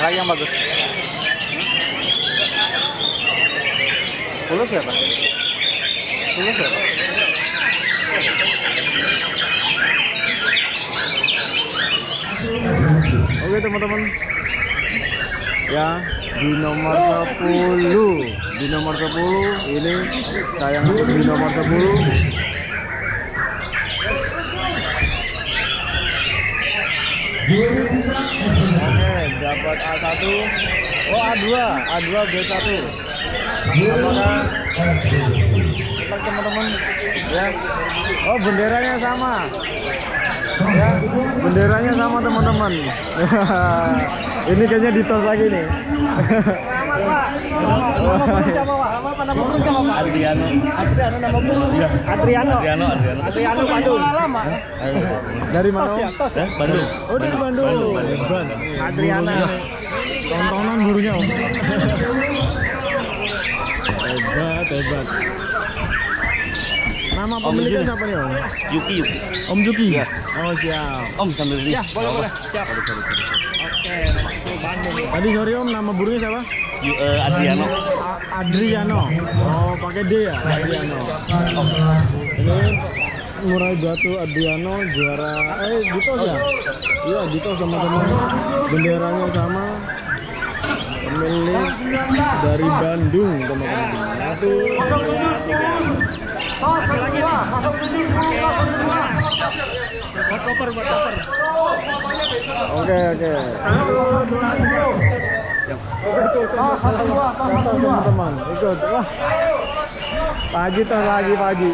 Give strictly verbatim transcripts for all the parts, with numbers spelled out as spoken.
lagi yang bagus. Puluh siapa? Puluh siapa? Oke teman-teman, ya di nomor sepuluh, di nomor sepuluh ini sayang di nomor sepuluh. Oke, dapat A satu. Oh, A dua, A dua B satu. Apakah tetap teman-teman ya? Oh, benderanya sama. Ya, benderanya sama teman-teman. Ini kayaknya ditos lagi nih. Adriano. Adriano nama guru. Adriano. Adriano. Adriano. Adriano Bandung. Lama. Dari mana? Tos ya, Tos ya? Bandung. Oh, dari Bandung. Bandung. Adriana. Tontonan gurunya, Om. Hebat, hebat. Nama pemiliknya siapa nih, Om? Yuki, Yuki. Om Yuki. Ya. Oh, siap. Om sambil beli. Ya, boleh, boleh. Siap. Oke, Bandung. Tadi sorry Om, nama burungnya siapa? Yu, uh, Adriano. A Adriano. Oh, pakai D ya? Adriano. Ini Murai Batu Adriano juara eh ditos ya? Iya, ditos teman-teman. Benderanya sama. Pemilik dari Bandung, teman-teman. Satu. Oke, oke. Teman-teman, ikut. Wah. Pak Haji tos lagi, Pak Haji.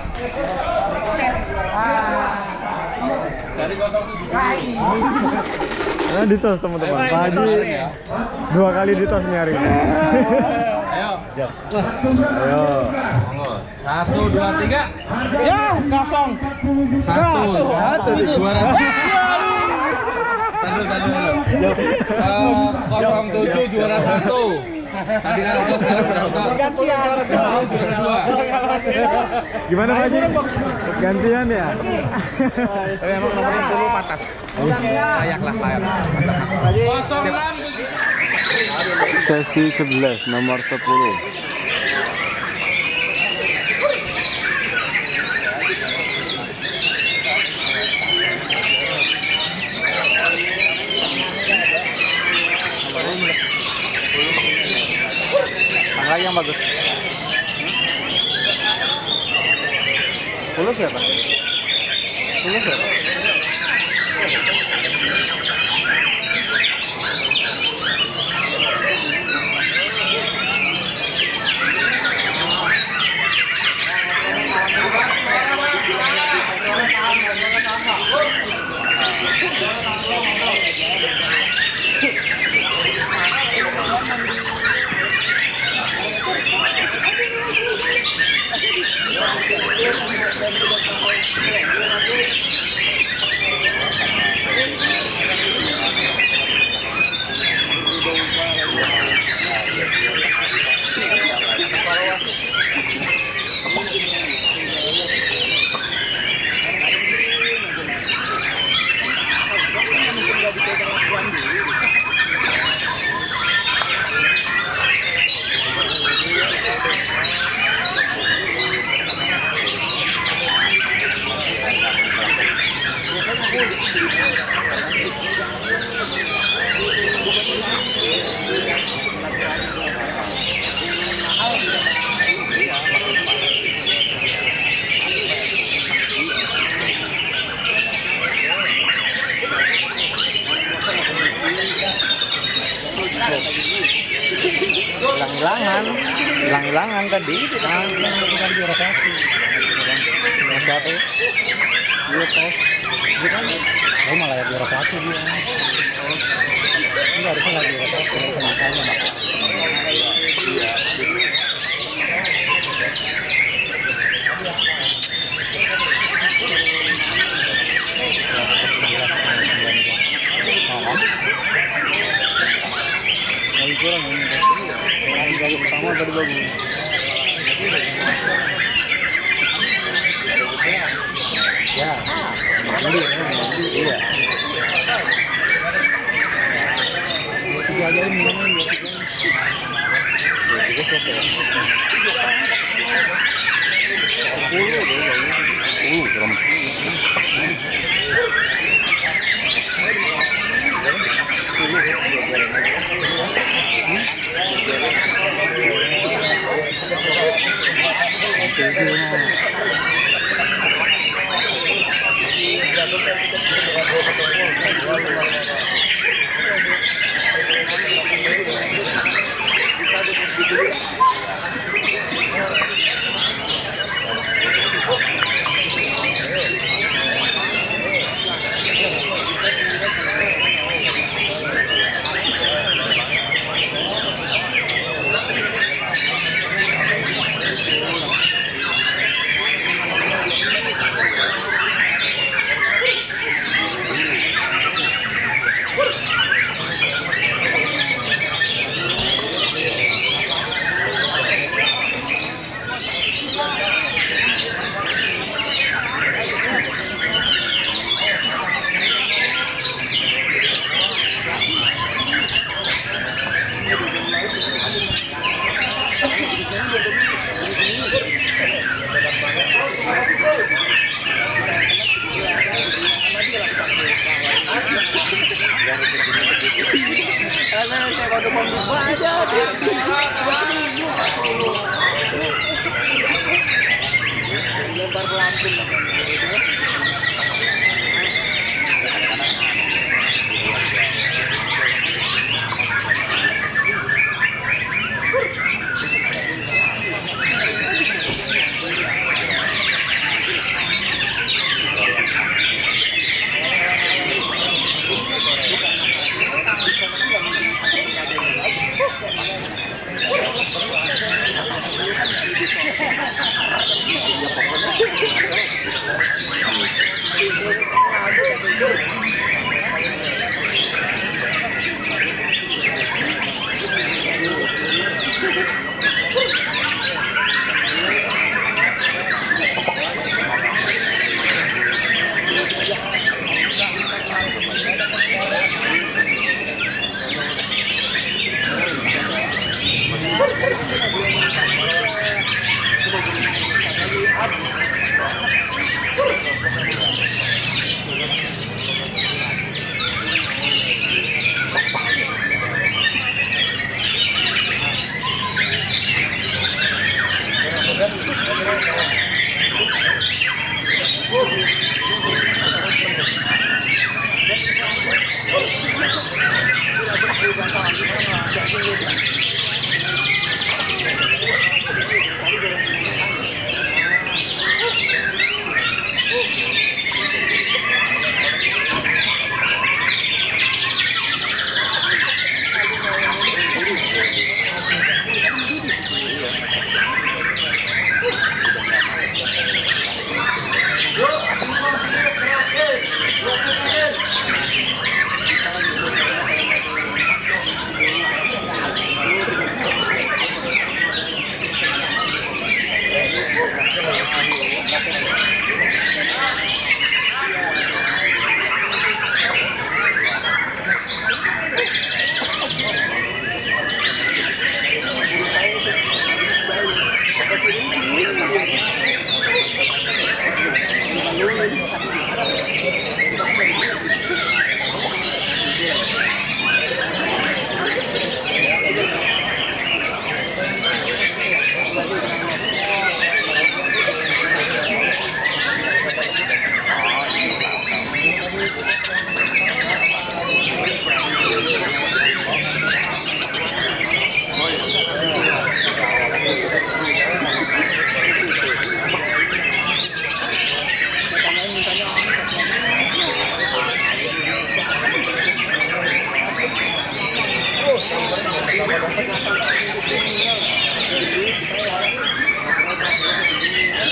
Nah, ditos teman-teman. Pak Haji dua kali ditos nih hari ini. Ayo. Ayo. Satu, dua, tiga. Ya, kosong. Satu. Satu Juara. Satu, satu, satu. Kosong tujuh juara satu. Tadi kan aku sekarang berapa? Gantian. Juara dua. Gimana Pak Haji? Gantian ya? Tapi emang nomornya sepuluh patas. Layak lah, layak. Kosong enam. Sesi sebelas nomor sepuluh. Lagi yang bagus. Puluh siapa? Puluh siapa? Hilang-hilangan, hilang-hilangan tadi. Ah, bukan juara satu. Yang siapa ya? Dia tos. Dia kan, oh malah ya juara satu dia. Ini harusnya nggak juara satu, sama-sama. Kurang ini. Yang pertama tadi bagus. Ya. Ini iya. Tiga Uh, serem.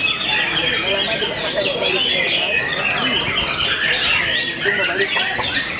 Balik.